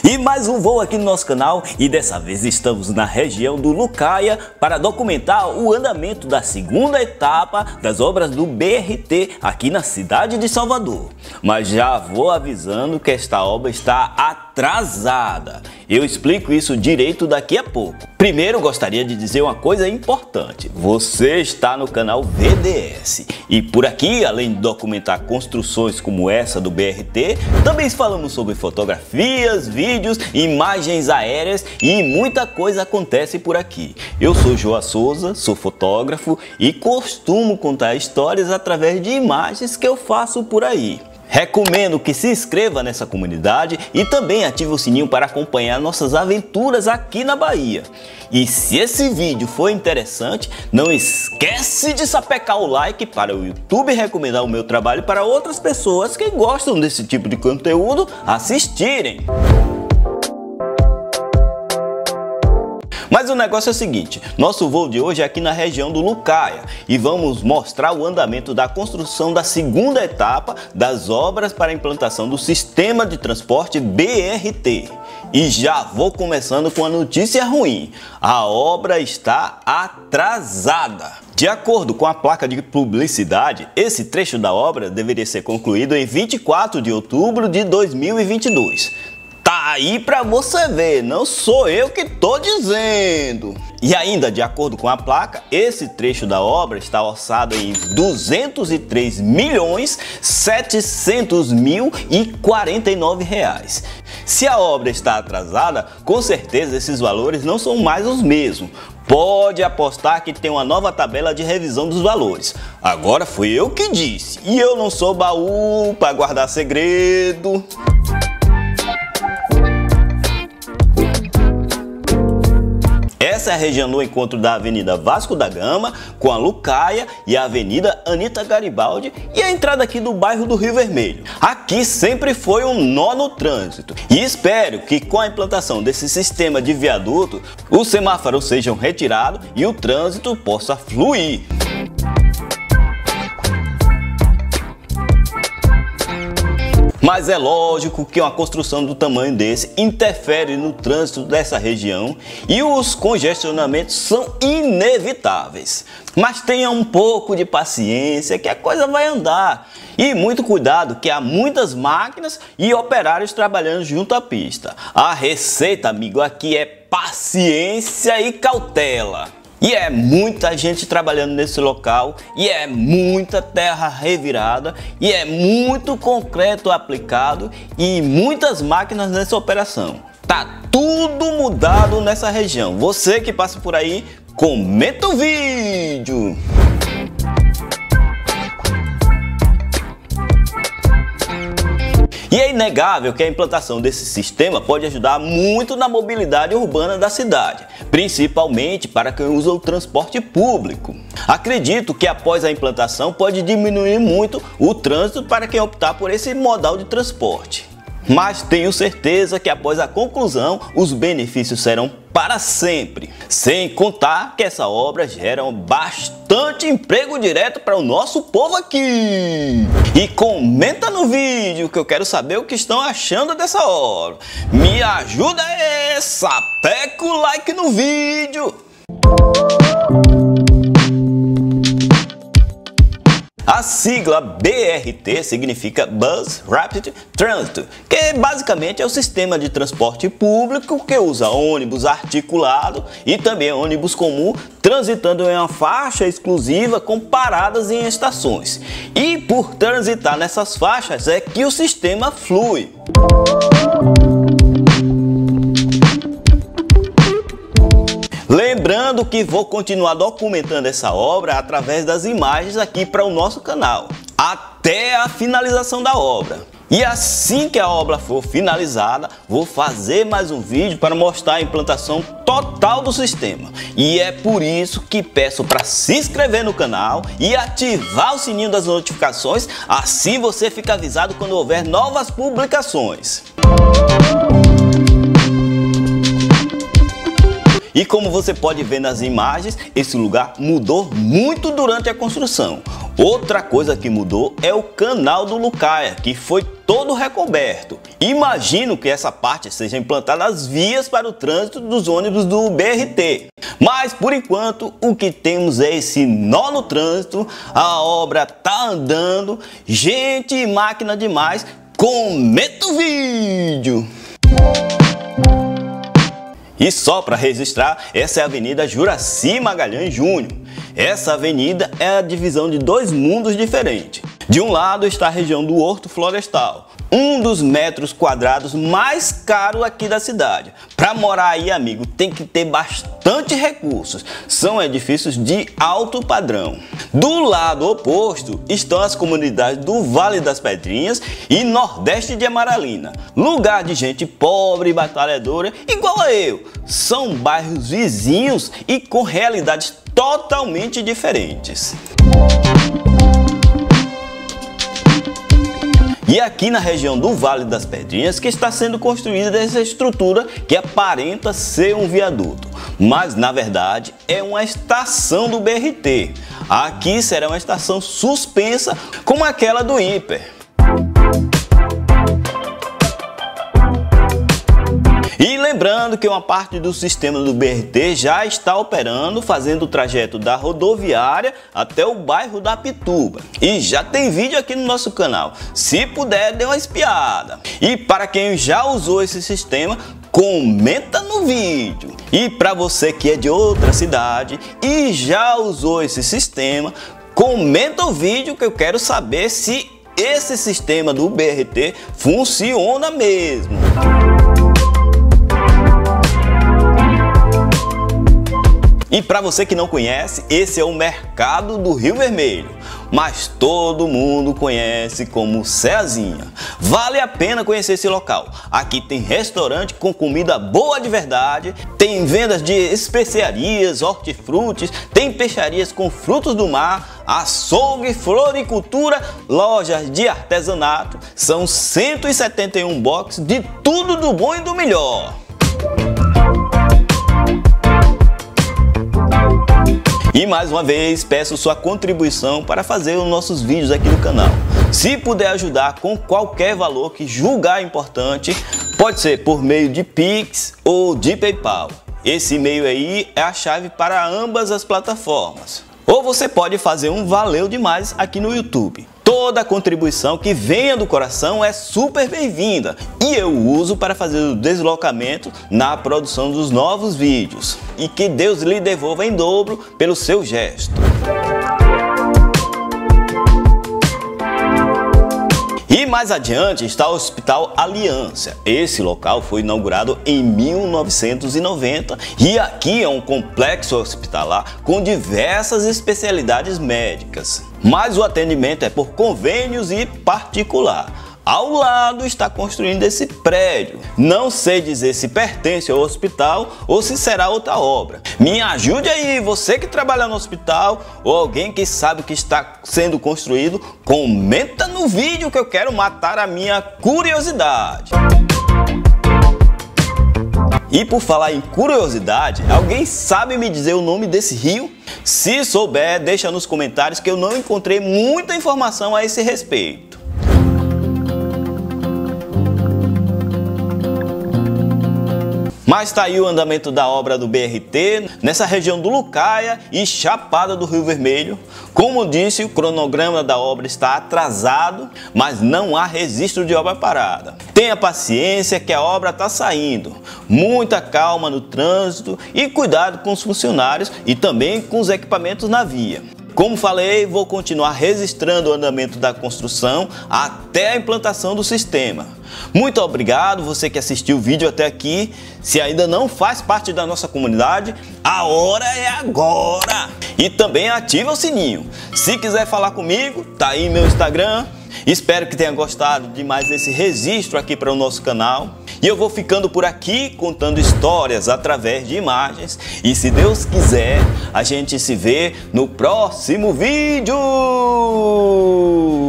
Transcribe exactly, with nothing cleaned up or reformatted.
E mais um voo aqui no nosso canal, e dessa vez estamos na região do Lucaia para documentar o andamento da segunda etapa das obras do B R T aqui na cidade de Salvador. Mas já vou avisando que esta obra está atrasada. Eu explico isso direito daqui a pouco. Primeiro gostaria de dizer uma coisa importante. Você está no canal V D S e por aqui, além de documentar construções como essa do B R T, também falamos sobre fotografias, vídeos, imagens aéreas e muita coisa acontece por aqui. Eu sou João Souza, sou fotógrafo e costumo contar histórias através de imagens que eu faço por aí. Recomendo que se inscreva nessa comunidade e também ative o sininho para acompanhar nossas aventuras aqui na Bahia. E se esse vídeo for interessante, não esquece de sapecar o like para o YouTube recomendar o meu trabalho para outras pessoas que gostam desse tipo de conteúdo assistirem. Mas o negócio é o seguinte, nosso voo de hoje é aqui na região do Lucaia e vamos mostrar o andamento da construção da segunda etapa das obras para a implantação do sistema de transporte B R T. E já vou começando com a notícia ruim, a obra está atrasada. De acordo com a placa de publicidade, esse trecho da obra deveria ser concluído em vinte e quatro de outubro de dois mil e vinte e dois. Tá aí pra você ver, não sou eu que tô dizendo. E ainda, de acordo com a placa, esse trecho da obra está orçado em duzentos e três milhões setecentos mil e quarenta e nove reais. Se a obra está atrasada, com certeza esses valores não são mais os mesmos. Pode apostar que tem uma nova tabela de revisão dos valores. Agora fui eu que disse, e eu não sou baú para guardar segredo. Essa é a região do encontro da Avenida Vasco da Gama com a Lucaia e a Avenida Anita Garibaldi e a entrada aqui do bairro do Rio Vermelho. Aqui sempre foi um nó no trânsito e espero que com a implantação desse sistema de viaduto os semáforos sejam retirados e o trânsito possa fluir. Mas é lógico que uma construção do tamanho desse interfere no trânsito dessa região e os congestionamentos são inevitáveis. Mas tenha um pouco de paciência que a coisa vai andar. E muito cuidado que há muitas máquinas e operários trabalhando junto à pista. A receita, amigo, aqui é paciência e cautela. E é muita gente trabalhando nesse local, e é muita terra revirada, e é muito concreto aplicado e muitas máquinas nessa operação. Tá tudo mudado nessa região. Você que passa por aí, comenta o vídeo! E é inegável que a implantação desse sistema pode ajudar muito na mobilidade urbana da cidade, principalmente para quem usa o transporte público. Acredito que após a implantação pode diminuir muito o trânsito para quem optar por esse modal de transporte. Mas tenho certeza que após a conclusão os benefícios serão para sempre. Sem contar que essa obra gera bastante emprego direto para o nosso povo aqui. E comenta no vídeo que eu quero saber o que estão achando dessa obra. Me ajuda aí, sapeca o like no vídeo. A sigla B R T significa Bus Rapid Transit, que basicamente é o sistema de transporte público que usa ônibus articulado e também ônibus comum transitando em uma faixa exclusiva com paradas em estações. E por transitar nessas faixas é que o sistema flui. Lembrando que vou continuar documentando essa obra através das imagens aqui para o nosso canal, até a finalização da obra. E assim que a obra for finalizada, vou fazer mais um vídeo para mostrar a implantação total do sistema. E é por isso que peço para se inscrever no canal e ativar o sininho das notificações, assim você fica avisado quando houver novas publicações. E como você pode ver nas imagens, esse lugar mudou muito durante a construção. Outra coisa que mudou é o canal do Lucaia, que foi todo recoberto. Imagino que essa parte seja implantada as vias para o trânsito dos ônibus do B R T. Mas por enquanto o que temos é esse nó no trânsito, a obra tá andando, gente e máquina demais. Comenta o vídeo! E só para registrar, essa é a Avenida Juraci Magalhães Júnior. Essa avenida é a divisão de dois mundos diferentes. De um lado está a região do Horto Florestal, um dos metros quadrados mais caros aqui da cidade. Para morar aí, amigo, tem que ter bastante recursos. São edifícios de alto padrão. Do lado oposto estão as comunidades do Vale das Pedrinhas e Nordeste de Amaralina. Lugar de gente pobre e batalhadora igual a eu. São bairros vizinhos e com realidades totalmente diferentes. E aqui na região do Vale das Pedrinhas que está sendo construída essa estrutura que aparenta ser um viaduto, mas na verdade é uma estação do B R T. Aqui será uma estação suspensa como aquela do Hiper. E lembrando que uma parte do sistema do B R T já está operando, fazendo o trajeto da rodoviária até o bairro da Pituba. E já tem vídeo aqui no nosso canal, se puder dê uma espiada. E para quem já usou esse sistema, comenta no vídeo. E para você que é de outra cidade e já usou esse sistema, comenta o vídeo que eu quero saber se esse sistema do B R T funciona mesmo. E para você que não conhece, esse é o Mercado do Rio Vermelho, mas todo mundo conhece como Ceazinha. Vale a pena conhecer esse local. Aqui tem restaurante com comida boa de verdade, tem vendas de especiarias, hortifrutis, tem peixarias com frutos do mar, açougue, floricultura, lojas de artesanato. São cento e setenta e um boxes de tudo do bom e do melhor. E mais uma vez peço sua contribuição para fazer os nossos vídeos aqui no canal. Se puder ajudar com qualquer valor que julgar importante, pode ser por meio de Pix ou de PayPal. Esse e-mail aí é a chave para ambas as plataformas. Ou você pode fazer um valeu demais aqui no YouTube. Toda contribuição que venha do coração é super bem-vinda e eu uso para fazer o deslocamento na produção dos novos vídeos. E que Deus lhe devolva em dobro pelo seu gesto. E mais adiante está o Hospital Aliança. Esse local foi inaugurado em mil novecentos e noventa e aqui é um complexo hospitalar com diversas especialidades médicas. Mas o atendimento é por convênios e particular. Ao lado está construindo esse prédio. Não sei dizer se pertence ao hospital ou se será outra obra. Me ajude aí, você que trabalha no hospital ou alguém que sabe o que está sendo construído, comenta no vídeo que eu quero matar a minha curiosidade. E por falar em curiosidade, alguém sabe me dizer o nome desse rio? Se souber, deixa nos comentários que eu não encontrei muita informação a esse respeito. Mas está aí o andamento da obra do B R T nessa região do Lucaia e Chapada do Rio Vermelho. Como disse, o cronograma da obra está atrasado, mas não há registro de obra parada. Tenha paciência que a obra está saindo. Muita calma no trânsito e cuidado com os funcionários e também com os equipamentos na via. Como falei, vou continuar registrando o andamento da construção até a implantação do sistema. Muito obrigado você que assistiu o vídeo até aqui. Se ainda não faz parte da nossa comunidade, a hora é agora! E também ativa o sininho. Se quiser falar comigo, tá aí meu Instagram. Espero que tenha gostado de mais esse registro aqui para o nosso canal. E eu vou ficando por aqui contando histórias através de imagens. E se Deus quiser, a gente se vê no próximo vídeo!